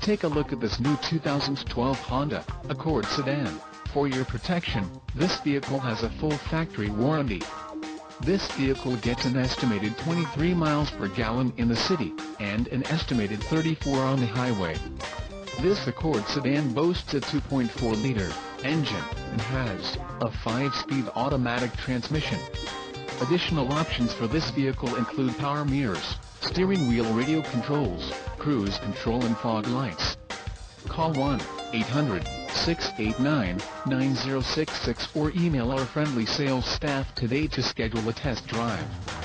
Take a look at this new 2012 Honda Accord sedan. For your protection, this vehicle has a full factory warranty. This vehicle gets an estimated 23 miles per gallon in the city, and an estimated 34 on the highway. This Accord sedan boasts a 2.4-liter engine, and has a 5-speed automatic transmission. Additional options for this vehicle include power mirrors, steering wheel radio controls, cruise control and fog lights. Call 1-800-689-9066 or email our friendly sales staff today to schedule a test drive.